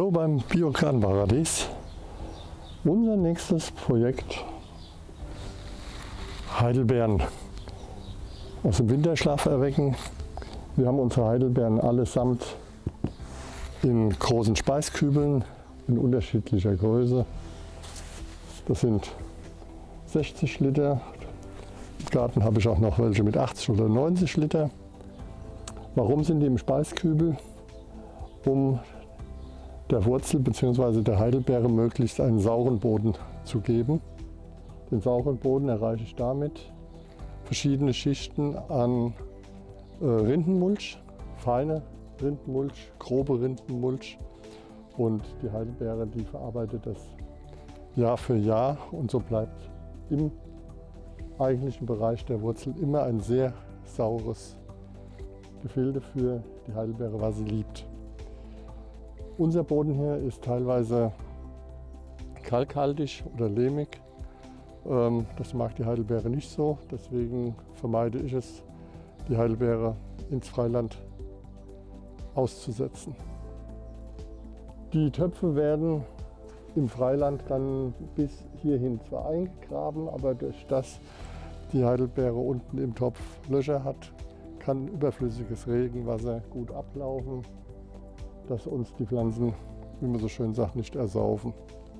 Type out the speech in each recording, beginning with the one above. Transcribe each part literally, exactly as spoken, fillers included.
Hallo beim Biogartenparadies. Unser nächstes Projekt: Heidelbeeren aus dem Winterschlaf erwecken. Wir haben unsere Heidelbeeren allesamt in großen Speiskübeln in unterschiedlicher Größe. Das sind sechzig Liter. Im Garten habe ich auch noch welche mit achtzig oder neunzig Liter. Warum sind die im Speiskübel? Um der Wurzel bzw. der Heidelbeere möglichst einen sauren Boden zu geben. Den sauren Boden erreiche ich damit, verschiedene Schichten an äh, Rindenmulch, feine Rindenmulch, grobe Rindenmulch, und die Heidelbeere, die verarbeitet das Jahr für Jahr, und so bleibt im eigentlichen Bereich der Wurzel immer ein sehr saures Gefilde für die Heidelbeere, was sie liebt. Unser Boden hier ist teilweise kalkhaltig oder lehmig. Das mag die Heidelbeere nicht so, deswegen vermeide ich es, die Heidelbeere ins Freiland auszusetzen. Die Töpfe werden im Freiland dann bis hierhin zwar eingegraben, aber durch das die Heidelbeere unten im Topf Löcher hat, kann überflüssiges Regenwasser gut ablaufen, dass uns die Pflanzen, wie man so schön sagt, nicht ersaufen.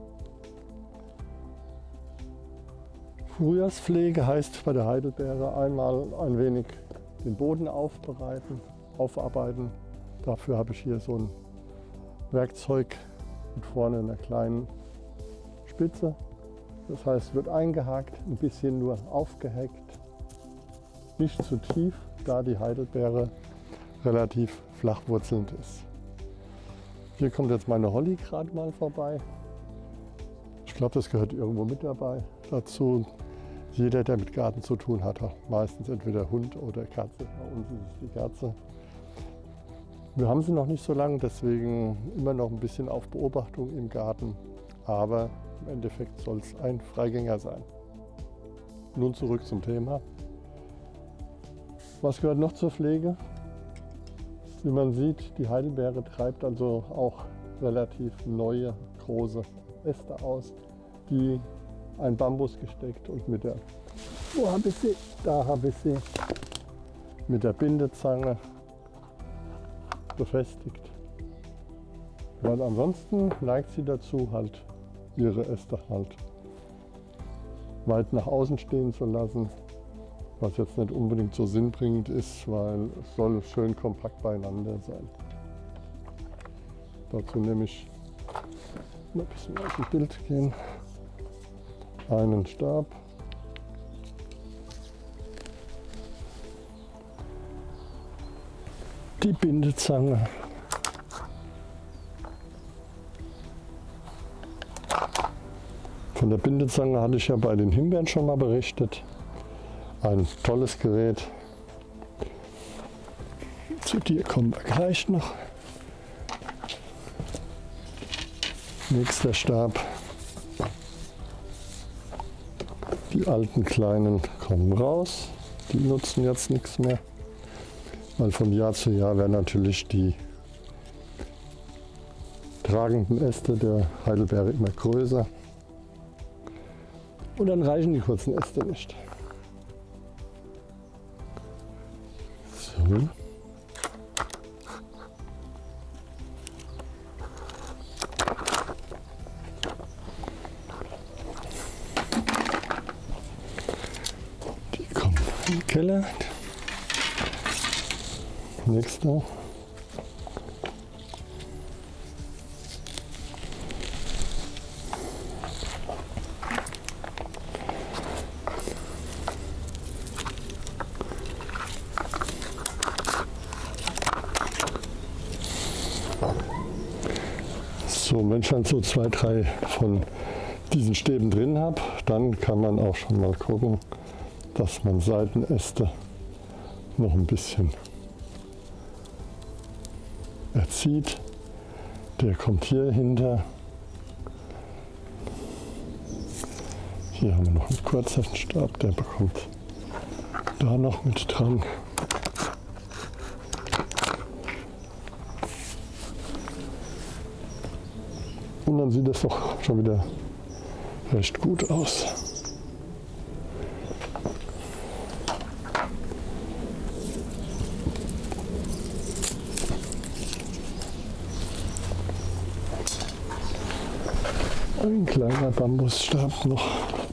Frühjahrspflege heißt bei der Heidelbeere einmal ein wenig den Boden aufbereiten, aufarbeiten. Dafür habe ich hier so ein Werkzeug mit vorne einer kleinen Spitze. Das heißt, wird eingehakt, ein bisschen nur aufgehackt, nicht zu tief, da die Heidelbeere relativ flach wurzelnd ist. Hier kommt jetzt meine Holly gerade mal vorbei. Ich glaube, das gehört irgendwo mit dabei dazu. Jeder, der mit Garten zu tun hat, hat meistens entweder Hund oder Katze. Bei uns ist es die Katze. Wir haben sie noch nicht so lange, deswegen immer noch ein bisschen auf Beobachtung im Garten. Aber im Endeffekt soll es ein Freigänger sein. Nun zurück zum Thema. Was gehört noch zur Pflege? Wie man sieht, die Heidelbeere treibt also auch relativ neue, große Äste aus, die ein Bambus gesteckt und mit der, wo habe ich sie? Da habe ich sie, mit der Bindezange befestigt. Weil ansonsten neigt sie dazu, halt ihre Äste halt weit nach außen stehen zu lassen. Was jetzt nicht unbedingt so sinnbringend ist, weil es soll schön kompakt beieinander sein. Dazu nehme ich, mal ein bisschen aus dem Bild gehen, einen Stab, die Bindezange, von der Bindezange hatte ich ja bei den Himbeeren schon mal berichtet. Ein tolles Gerät. Zu dir kommen wir gleich noch. Nächster Stab. Die alten kleinen kommen raus. Die nutzen jetzt nichts mehr. Weil von Jahr zu Jahr werden natürlich die tragenden Äste der Heidelbeere immer größer. Und dann reichen die kurzen Äste nicht. So. Die kommen in den Keller. Nächster. So, wenn ich dann so zwei, drei von diesen Stäben drin habe, dann kann man auch schon mal gucken, dass man Seitenäste noch ein bisschen erzieht. Der kommt hier hinter. Hier haben wir noch einen kurzen Stab, der bekommt da noch mit dran. dann sieht das doch schon wieder recht gut aus. Ein kleiner Bambusstab noch.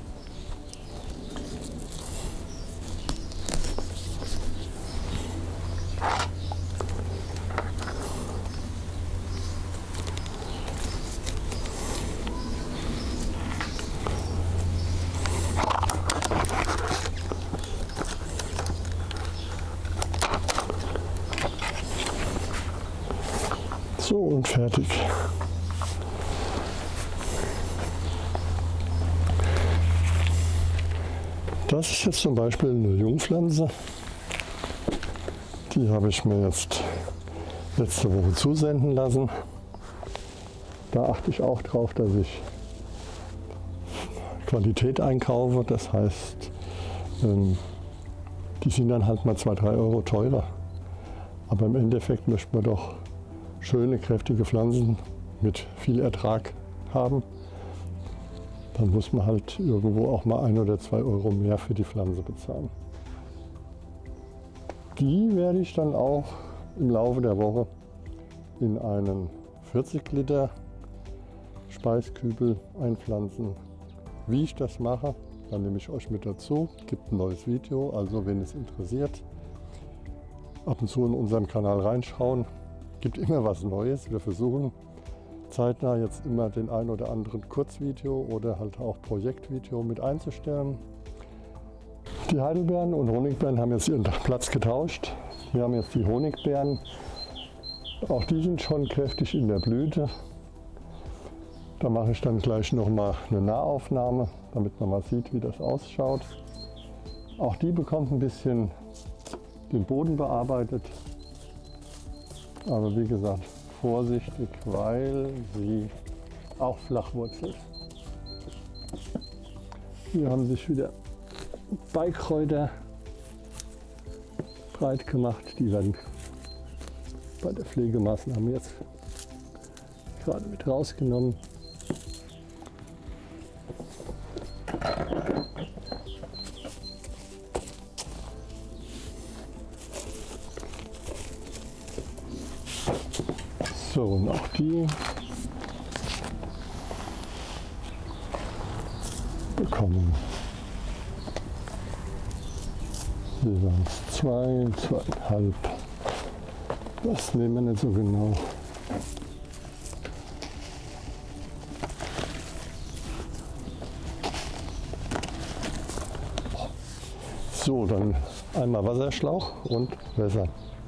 So, und fertig. Das ist jetzt zum Beispiel eine Jungpflanze. Die habe ich mir jetzt letzte Woche zusenden lassen. Da achte ich auch drauf, dass ich Qualität einkaufe. Das heißt, die sind dann halt mal zwei, drei Euro teurer. Aber im Endeffekt möchte man doch schöne, kräftige Pflanzen mit viel Ertrag haben. Dann muss man halt irgendwo auch mal ein oder zwei Euro mehr für die Pflanze bezahlen. Die werde ich dann auch im Laufe der Woche in einen vierzig Liter Speiskübel einpflanzen. Wie ich das mache, dann nehme ich euch mit dazu. Gibt ein neues Video, also wenn es interessiert, ab und zu in unserem Kanal reinschauen. Gibt immer was Neues. Wir versuchen zeitnah jetzt immer den ein oder anderen Kurzvideo oder halt auch Projektvideo mit einzustellen. Die Heidelbeeren und Honigbeeren haben jetzt ihren Platz getauscht. Wir haben jetzt die Honigbeeren. Auch die sind schon kräftig in der Blüte. Da mache ich dann gleich noch mal eine Nahaufnahme, damit man mal sieht, wie das ausschaut. Auch die bekommt ein bisschen den Boden bearbeitet. Aber wie gesagt, vorsichtig, weil sie auch flach wurzelt. Hier haben sich wieder Beikräuter breit gemacht. Die werden bei der Pflegemaßnahme jetzt gerade mit rausgenommen. So, und auch die bekommen jeweils zwei, zweieinhalb. Das nehmen wir nicht so genau. So, dann einmal Wasserschlauch und Wässer.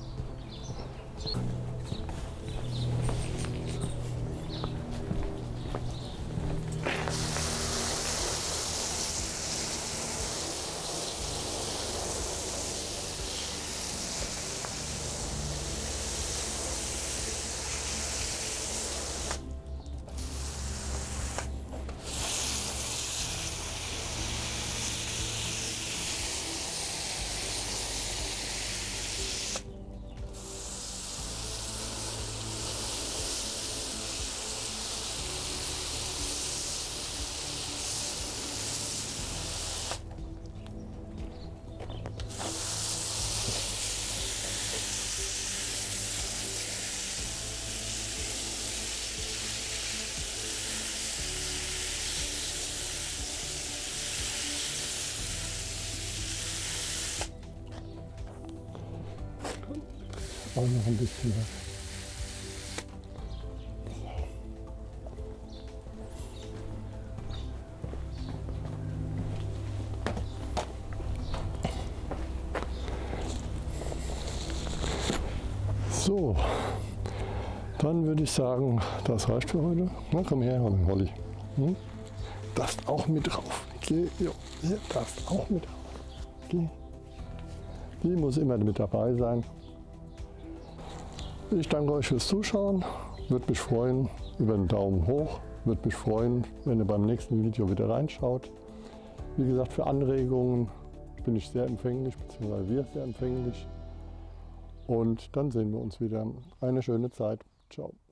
Auch noch ein bisschen was. So, dann würde ich sagen, das reicht für heute. Na, komm her, Holly. Hm? Das auch mit drauf. Geh, jo, hier, das auch mit drauf. Geh. Die muss immer mit dabei sein. Ich danke euch fürs Zuschauen. Würde mich freuen über einen Daumen hoch. Würde mich freuen, wenn ihr beim nächsten Video wieder reinschaut. Wie gesagt, für Anregungen bin ich sehr empfänglich, beziehungsweise wir sehr empfänglich. Und dann sehen wir uns wieder. Eine schöne Zeit. Ciao.